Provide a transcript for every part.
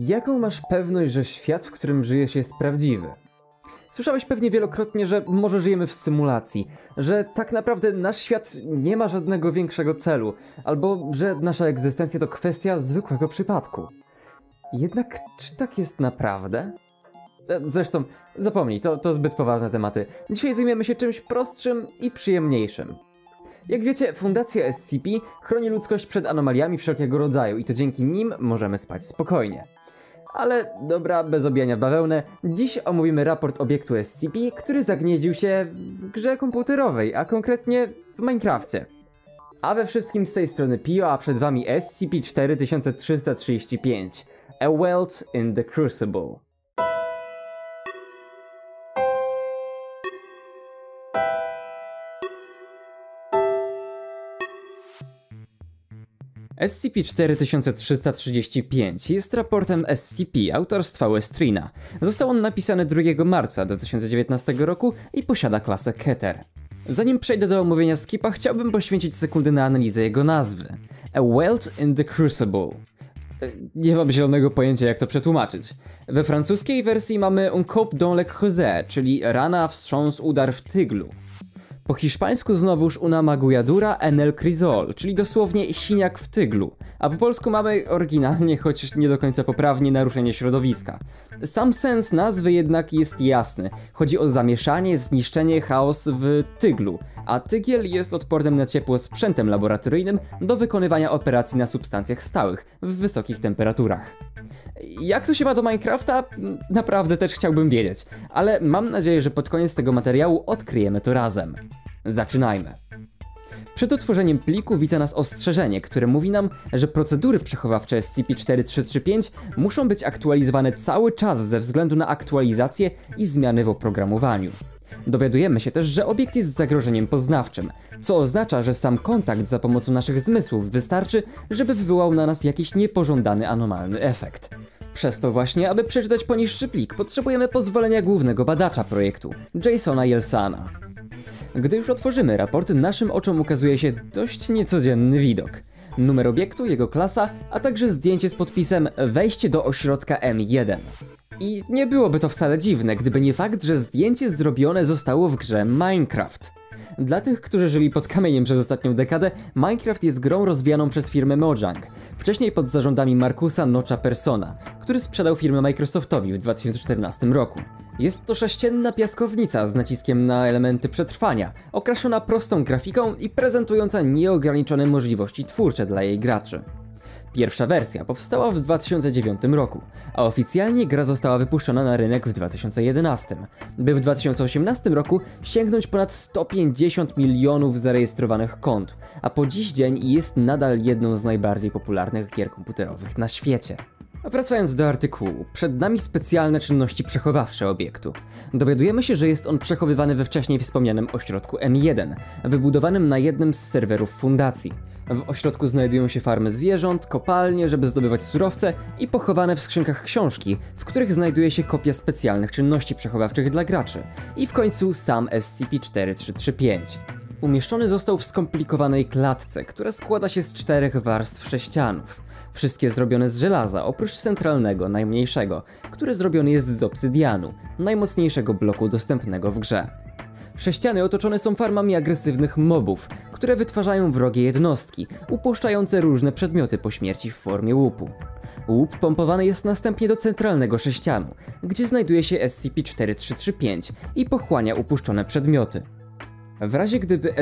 Jaką masz pewność, że świat, w którym żyjesz, jest prawdziwy? Słyszałeś pewnie wielokrotnie, że może żyjemy w symulacji, że tak naprawdę nasz świat nie ma żadnego większego celu, albo że nasza egzystencja to kwestia zwykłego przypadku. Jednak czy tak jest naprawdę? Zresztą, zapomnij, to zbyt poważne tematy. Dzisiaj zajmiemy się czymś prostszym i przyjemniejszym. Jak wiecie, Fundacja SCP chroni ludzkość przed anomaliami wszelkiego rodzaju i to dzięki nim możemy spać spokojnie. Ale dobra, bez obijania w bawełnę, dziś omówimy raport obiektu SCP, który zagnieździł się w grze komputerowej, a konkretnie w Minecrafcie. A we wszystkim z tej strony Pio, a przed wami SCP-4335 – A World in the Crucible. SCP-4335 jest raportem SCP autorstwa Westrina. Został on napisany 2 marca 2019 roku i posiada klasę Keter. Zanim przejdę do omówienia skipa, chciałbym poświęcić sekundę na analizę jego nazwy. A World in the Crucible. Nie mam zielonego pojęcia, jak to przetłumaczyć. We francuskiej wersji mamy un coup dans le creuset, czyli rana, wstrząs, udar w tyglu. Po hiszpańsku znowuż una maguilladura en el crisol, czyli dosłownie siniak w tyglu, a po polsku mamy oryginalnie, choć nie do końca poprawnie, naruszenie środowiska. Sam sens nazwy jednak jest jasny. Chodzi o zamieszanie, zniszczenie, chaos w tyglu, a tygiel jest odpornym na ciepło sprzętem laboratoryjnym do wykonywania operacji na substancjach stałych w wysokich temperaturach. Jak to się ma do Minecrafta? Naprawdę też chciałbym wiedzieć, ale mam nadzieję, że pod koniec tego materiału odkryjemy to razem. Zaczynajmy. Przed otworzeniem pliku wita nas ostrzeżenie, które mówi nam, że procedury przechowawcze SCP-4335 muszą być aktualizowane cały czas ze względu na aktualizacje i zmiany w oprogramowaniu. Dowiadujemy się też, że obiekt jest zagrożeniem poznawczym, co oznacza, że sam kontakt za pomocą naszych zmysłów wystarczy, żeby wywołał na nas jakiś niepożądany anomalny efekt. Przez to właśnie, aby przeczytać poniższy plik, potrzebujemy pozwolenia głównego badacza projektu, Jasona Yelsana. Gdy już otworzymy raport, naszym oczom ukazuje się dość niecodzienny widok. Numer obiektu, jego klasa, a także zdjęcie z podpisem Wejście do ośrodka M1. I nie byłoby to wcale dziwne, gdyby nie fakt, że zdjęcie zrobione zostało w grze Minecraft. Dla tych, którzy żyli pod kamieniem przez ostatnią dekadę, Minecraft jest grą rozwijaną przez firmę Mojang, wcześniej pod zarządami Markusa Notcha Persona, który sprzedał firmę Microsoftowi w 2014 roku. Jest to sześcienna piaskownica z naciskiem na elementy przetrwania, okraszona prostą grafiką i prezentująca nieograniczone możliwości twórcze dla jej graczy. Pierwsza wersja powstała w 2009 roku, a oficjalnie gra została wypuszczona na rynek w 2011, by w 2018 roku sięgnąć ponad 150 milionów zarejestrowanych kont, a po dziś dzień jest nadal jedną z najbardziej popularnych gier komputerowych na świecie. A wracając do artykułu, przed nami specjalne czynności przechowawcze obiektu. Dowiadujemy się, że jest on przechowywany we wcześniej wspomnianym ośrodku M1, wybudowanym na jednym z serwerów fundacji. W ośrodku znajdują się farmy zwierząt, kopalnie, żeby zdobywać surowce i pochowane w skrzynkach książki, w których znajduje się kopia specjalnych czynności przechowawczych dla graczy. I w końcu sam SCP-4335. Umieszczony został w skomplikowanej klatce, która składa się z 4 warstw sześcianów. Wszystkie zrobione z żelaza, oprócz centralnego, najmniejszego, który zrobiony jest z obsydianu, najmocniejszego bloku dostępnego w grze. Sześciany otoczone są farmami agresywnych mobów, które wytwarzają wrogie jednostki, upuszczające różne przedmioty po śmierci w formie łupu. Łup pompowany jest następnie do centralnego sześcianu, gdzie znajduje się SCP-4335 i pochłania upuszczone przedmioty. W razie gdyby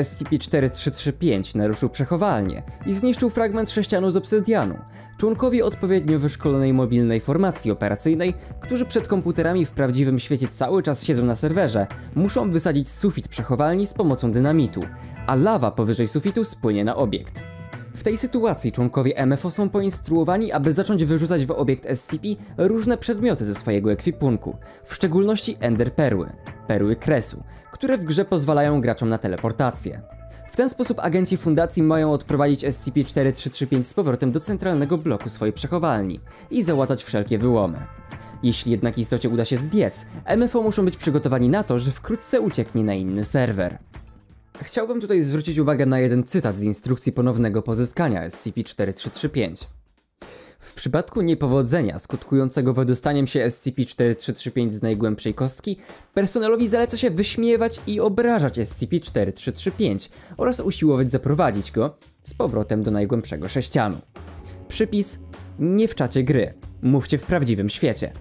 SCP-4335 naruszył przechowalnię i zniszczył fragment sześcianu z obsydianu, członkowie odpowiednio wyszkolonej mobilnej formacji operacyjnej, którzy przed komputerami w prawdziwym świecie cały czas siedzą na serwerze, muszą wysadzić sufit przechowalni z pomocą dynamitu, a lawa powyżej sufitu spłynie na obiekt. W tej sytuacji członkowie MFO są poinstruowani, aby zacząć wyrzucać w obiekt SCP różne przedmioty ze swojego ekwipunku, w szczególności Ender perły kresu, które w grze pozwalają graczom na teleportację. W ten sposób agenci fundacji mają odprowadzić SCP-4335 z powrotem do centralnego bloku swojej przechowalni i załatać wszelkie wyłomy. Jeśli jednak istocie uda się zbiec, MFO muszą być przygotowani na to, że wkrótce ucieknie na inny serwer. Chciałbym tutaj zwrócić uwagę na jeden cytat z instrukcji ponownego pozyskania SCP-4335. W przypadku niepowodzenia skutkującego wydostaniem się SCP-4335 z najgłębszej kostki, personelowi zaleca się wyśmiewać i obrażać SCP-4335 oraz usiłować zaprowadzić go z powrotem do najgłębszego sześcianu. Przypis: nie w czacie gry, mówcie w prawdziwym świecie.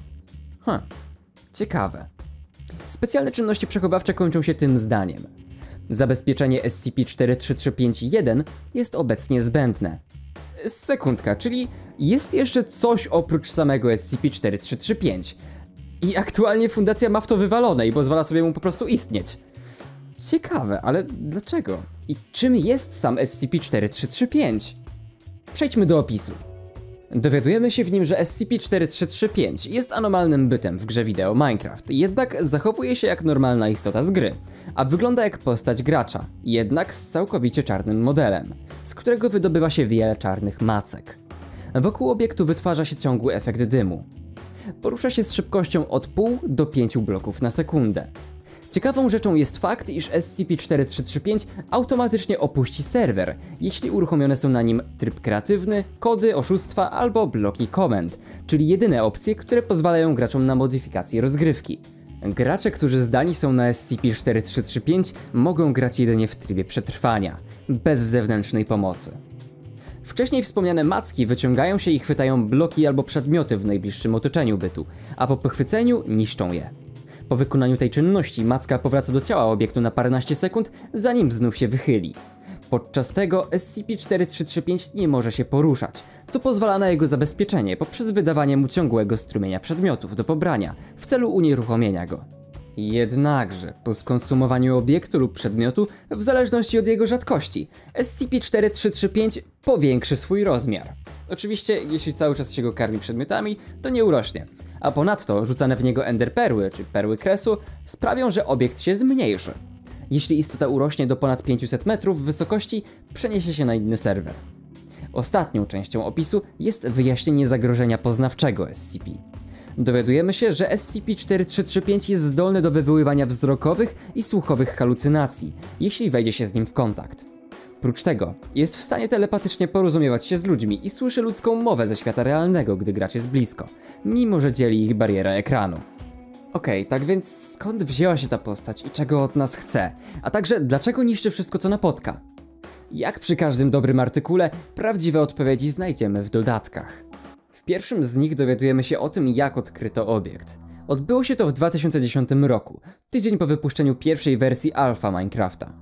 Ciekawe. Specjalne czynności przechowawcze kończą się tym zdaniem. Zabezpieczenie SCP-4335-1 jest obecnie zbędne. Sekundka, czyli jest jeszcze coś oprócz samego SCP-4335. I aktualnie fundacja ma w to wywalone i pozwala sobie mu po prostu istnieć. Ciekawe, ale dlaczego? I czym jest sam SCP-4335? Przejdźmy do opisu. Dowiadujemy się w nim, że SCP-4335 jest anomalnym bytem w grze wideo Minecraft, jednak zachowuje się jak normalna istota z gry, a wygląda jak postać gracza, jednak z całkowicie czarnym modelem, z którego wydobywa się wiele czarnych macek. Wokół obiektu wytwarza się ciągły efekt dymu. Porusza się z szybkością od 0,5 do 5 bloków na sekundę. Ciekawą rzeczą jest fakt, iż SCP-4335 automatycznie opuści serwer, jeśli uruchomione są na nim tryb kreatywny, kody, oszustwa albo bloki komend, czyli jedyne opcje, które pozwalają graczom na modyfikację rozgrywki. Gracze, którzy zdani są na SCP-4335, mogą grać jedynie w trybie przetrwania, bez zewnętrznej pomocy. Wcześniej wspomniane macki wyciągają się i chwytają bloki albo przedmioty w najbliższym otoczeniu bytu, a po pochwyceniu niszczą je. Po wykonaniu tej czynności macka powraca do ciała obiektu na paręnaście sekund, zanim znów się wychyli. Podczas tego SCP-4335 nie może się poruszać, co pozwala na jego zabezpieczenie poprzez wydawanie mu ciągłego strumienia przedmiotów do pobrania w celu unieruchomienia go. Jednakże, po skonsumowaniu obiektu lub przedmiotu, w zależności od jego rzadkości, SCP-4335 powiększy swój rozmiar. Oczywiście, jeśli cały czas się go karmi przedmiotami, to nie urośnie. A ponadto rzucane w niego enderperły, czy perły kresu, sprawią, że obiekt się zmniejszy. Jeśli istota urośnie do ponad 500 metrów wysokości, przeniesie się na inny serwer. Ostatnią częścią opisu jest wyjaśnienie zagrożenia poznawczego SCP. Dowiadujemy się, że SCP-4335 jest zdolny do wywoływania wzrokowych i słuchowych halucynacji, jeśli wejdzie się z nim w kontakt. Prócz tego, jest w stanie telepatycznie porozumiewać się z ludźmi i słyszy ludzką mowę ze świata realnego, gdy gracz jest blisko, mimo że dzieli ich bariera ekranu. Okej, tak więc skąd wzięła się ta postać i czego od nas chce? A także dlaczego niszczy wszystko, co napotka? Jak przy każdym dobrym artykule, prawdziwe odpowiedzi znajdziemy w dodatkach. W pierwszym z nich dowiadujemy się o tym, jak odkryto obiekt. Odbyło się to w 2010 roku, tydzień po wypuszczeniu pierwszej wersji alpha Minecrafta.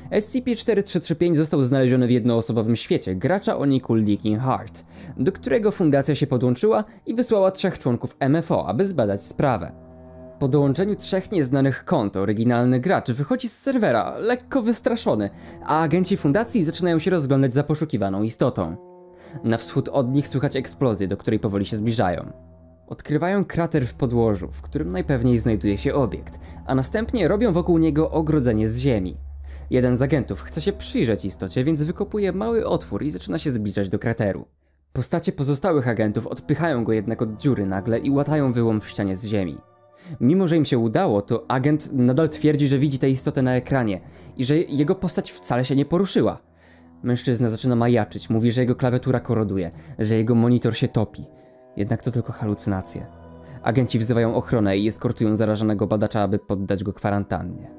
SCP-4335 został znaleziony w jednoosobowym świecie gracza o niku Leaking Heart, do którego fundacja się podłączyła i wysłała 3 członków MFO, aby zbadać sprawę. Po dołączeniu 3 nieznanych kont oryginalny gracz wychodzi z serwera, lekko wystraszony, a agenci fundacji zaczynają się rozglądać za poszukiwaną istotą. Na wschód od nich słychać eksplozję, do której powoli się zbliżają. Odkrywają krater w podłożu, w którym najpewniej znajduje się obiekt, a następnie robią wokół niego ogrodzenie z ziemi. Jeden z agentów chce się przyjrzeć istocie, więc wykopuje mały otwór i zaczyna się zbliżać do krateru. Postacie pozostałych agentów odpychają go jednak od dziury nagle i łatają wyłom w ścianie z ziemi. Mimo że im się udało, to agent nadal twierdzi, że widzi tę istotę na ekranie i że jego postać wcale się nie poruszyła. Mężczyzna zaczyna majaczyć, mówi, że jego klawiatura koroduje, że jego monitor się topi. Jednak to tylko halucynacje. Agenci wzywają ochronę i eskortują zarażonego badacza, aby poddać go kwarantannie.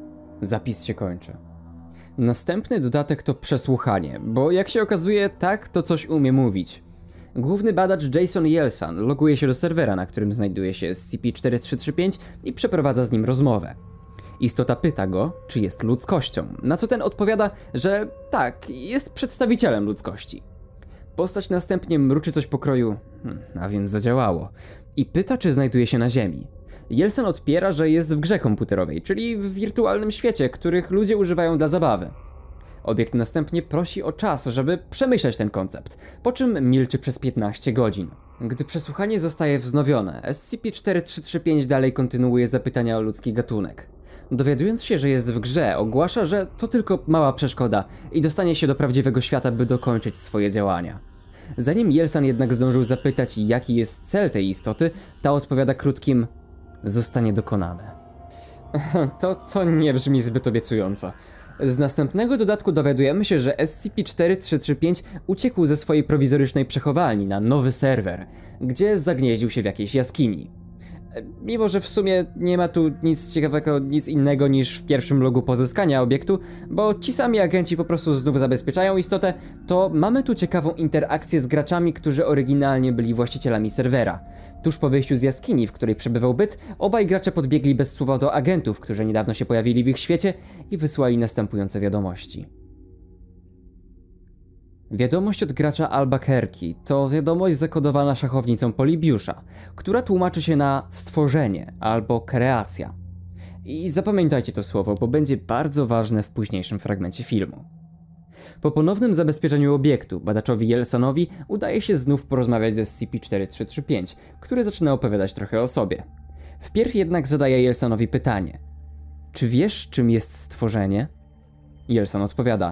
Zapis się kończy. Następny dodatek to przesłuchanie, bo jak się okazuje, tak to coś umie mówić. Główny badacz Jason Yelsan loguje się do serwera, na którym znajduje się SCP-4335 i przeprowadza z nim rozmowę. Istota pyta go, czy jest ludzkością, na co ten odpowiada, że tak, jest przedstawicielem ludzkości. Postać następnie mruczy coś pokroju, a więc zadziałało, i pyta, czy znajduje się na Ziemi. Yelsan odpiera, że jest w grze komputerowej, czyli w wirtualnym świecie, których ludzie używają dla zabawy. Obiekt następnie prosi o czas, żeby przemyśleć ten koncept, po czym milczy przez 15 godzin. Gdy przesłuchanie zostaje wznowione, SCP-4335 dalej kontynuuje zapytania o ludzki gatunek. Dowiadując się, że jest w grze, ogłasza, że to tylko mała przeszkoda i dostanie się do prawdziwego świata, by dokończyć swoje działania. Zanim Yelsan jednak zdążył zapytać, jaki jest cel tej istoty, ta odpowiada krótkim: zostanie dokonane. To nie brzmi zbyt obiecująco. Z następnego dodatku dowiadujemy się, że SCP-4335 uciekł ze swojej prowizorycznej przechowalni na nowy serwer, gdzie zagnieździł się w jakiejś jaskini. Mimo że w sumie nie ma tu nic ciekawego, nic innego niż w pierwszym logu pozyskania obiektu, bo ci sami agenci po prostu znów zabezpieczają istotę, to mamy tu ciekawą interakcję z graczami, którzy oryginalnie byli właścicielami serwera. Tuż po wyjściu z jaskini, w której przebywał byt, obaj gracze podbiegli bez słowa do agentów, którzy niedawno się pojawili w ich świecie i wysłali następujące wiadomości. Wiadomość od gracza Albuquerque to wiadomość zakodowana szachownicą Polibiusza, która tłumaczy się na stworzenie albo kreacja. I zapamiętajcie to słowo, bo będzie bardzo ważne w późniejszym fragmencie filmu. Po ponownym zabezpieczeniu obiektu, badaczowi Yelsonowi udaje się znów porozmawiać ze SCP-4335, który zaczyna opowiadać trochę o sobie. Wpierw jednak zadaje Yelsonowi pytanie. Czy wiesz, czym jest stworzenie? Yelson odpowiada.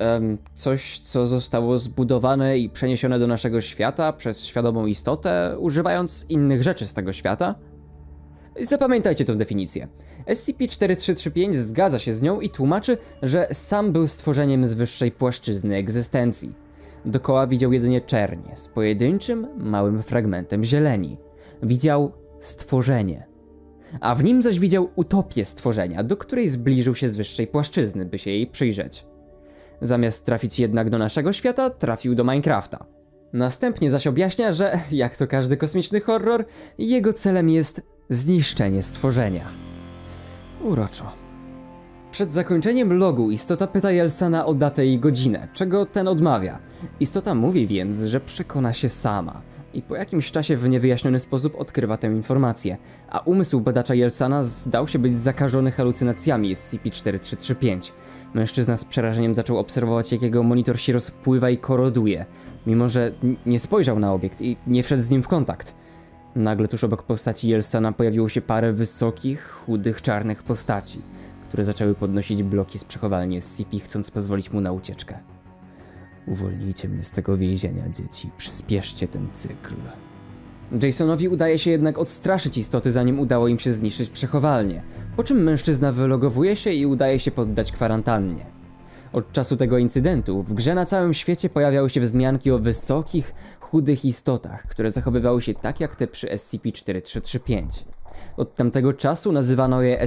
Coś, co zostało zbudowane i przeniesione do naszego świata przez świadomą istotę, używając innych rzeczy z tego świata? Zapamiętajcie tę definicję. SCP-4335 zgadza się z nią i tłumaczy, że sam był stworzeniem z wyższej płaszczyzny egzystencji. Dookoła widział jedynie czernie, z pojedynczym, małym fragmentem zieleni. Widział stworzenie. A w nim zaś widział utopię stworzenia, do której zbliżył się z wyższej płaszczyzny, by się jej przyjrzeć. Zamiast trafić jednak do naszego świata, trafił do Minecrafta. Następnie zaś objaśnia, że, jak to każdy kosmiczny horror, jego celem jest zniszczenie stworzenia. Uroczo. Przed zakończeniem logu istota pyta Yelsona o datę i godzinę, czego ten odmawia. Istota mówi więc, że przekona się sama i po jakimś czasie w niewyjaśniony sposób odkrywa tę informację, a umysł badacza Yelsona zdał się być zakażony halucynacjami SCP-4335. Mężczyzna z przerażeniem zaczął obserwować, jak jego monitor się rozpływa i koroduje, mimo że nie spojrzał na obiekt i nie wszedł z nim w kontakt. Nagle tuż obok postaci Yelsona pojawiło się parę wysokich, chudych, czarnych postaci, które zaczęły podnosić bloki z przechowalni SCP, chcąc pozwolić mu na ucieczkę. Uwolnijcie mnie z tego więzienia, dzieci. Przyspieszcie ten cykl. Jasonowi udaje się jednak odstraszyć istoty, zanim udało im się zniszczyć przechowalnię, po czym mężczyzna wylogowuje się i udaje się poddać kwarantannie. Od czasu tego incydentu w grze na całym świecie pojawiały się wzmianki o wysokich, chudych istotach, które zachowywały się tak jak te przy SCP-4335. Od tamtego czasu nazywano je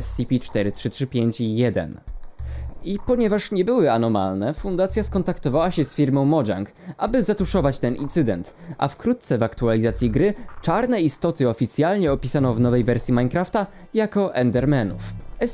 SCP-4335-1. I ponieważ nie były anomalne, fundacja skontaktowała się z firmą Mojang, aby zatuszować ten incydent, a wkrótce w aktualizacji gry czarne istoty oficjalnie opisano w nowej wersji Minecrafta jako Endermanów.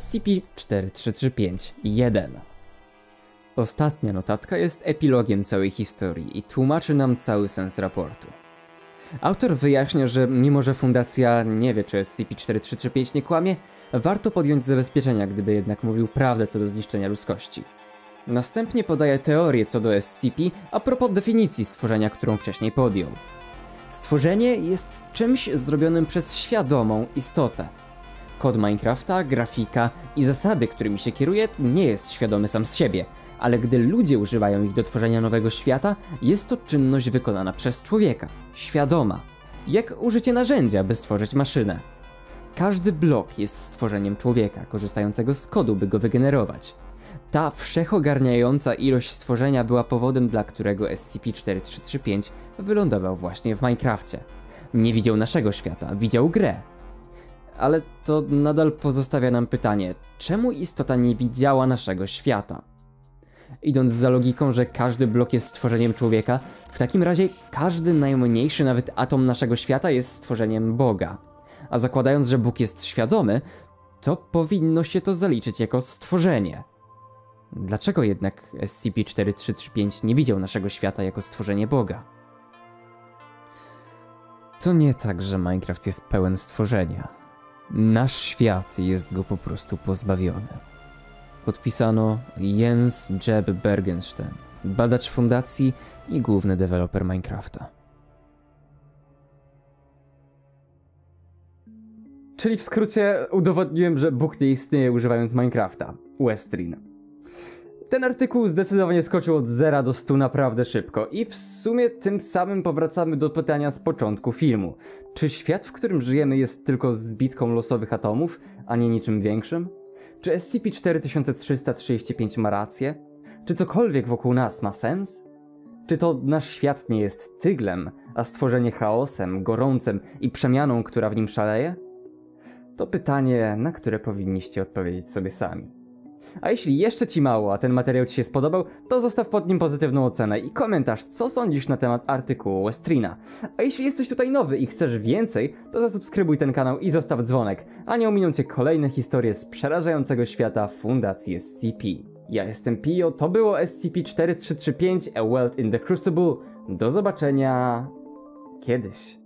SCP-4335-1. Ostatnia notatka jest epilogiem całej historii i tłumaczy nam cały sens raportu. Autor wyjaśnia, że mimo że fundacja nie wie, czy SCP-4335 nie kłamie, warto podjąć zabezpieczenia, gdyby jednak mówił prawdę co do zniszczenia ludzkości. Następnie podaje teorię co do SCP a propos definicji stworzenia, którą wcześniej podjął. Stworzenie jest czymś zrobionym przez świadomą istotę. Kod Minecrafta, grafika i zasady, którymi się kieruje, nie jest świadomy sam z siebie, ale gdy ludzie używają ich do tworzenia nowego świata, jest to czynność wykonana przez człowieka, świadoma, jak użycie narzędzia, by stworzyć maszynę. Każdy blok jest stworzeniem człowieka, korzystającego z kodu, by go wygenerować. Ta wszechogarniająca ilość stworzenia była powodem, dla którego SCP-4335 wylądował właśnie w Minecrafcie. Nie widział naszego świata, widział grę. Ale to nadal pozostawia nam pytanie, czemu istota nie widziała naszego świata? Idąc za logiką, że każdy blok jest stworzeniem człowieka, w takim razie każdy najmniejszy nawet atom naszego świata jest stworzeniem Boga. A zakładając, że Bóg jest świadomy, to powinno się to zaliczyć jako stworzenie. Dlaczego jednak SCP-4335 nie widział naszego świata jako stworzenie Boga? To nie tak, że Minecraft jest pełen stworzenia. Nasz świat jest go po prostu pozbawiony. Podpisano Jens Jeb Bergenstein, badacz fundacji i główny deweloper Minecrafta. Czyli w skrócie udowodniłem, że Bóg nie istnieje używając Minecrafta. Westrin. Ten artykuł zdecydowanie skoczył od 0 do 100 naprawdę szybko i w sumie tym samym powracamy do pytania z początku filmu. Czy świat, w którym żyjemy, jest tylko zbitką losowych atomów, a nie niczym większym? Czy SCP-4335 ma rację? Czy cokolwiek wokół nas ma sens? Czy to nasz świat nie jest tyglem, a stworzenie chaosem, gorącem i przemianą, która w nim szaleje? To pytanie, na które powinniście odpowiedzieć sobie sami. A jeśli jeszcze ci mało, a ten materiał ci się spodobał, to zostaw pod nim pozytywną ocenę i komentarz, co sądzisz na temat artykułu Westrina. A jeśli jesteś tutaj nowy i chcesz więcej, to zasubskrybuj ten kanał i zostaw dzwonek, a nie ominą cię kolejne historie z przerażającego świata Fundacji SCP. Ja jestem Pio, to było SCP-4335 A World in the Crucible. Do zobaczenia kiedyś.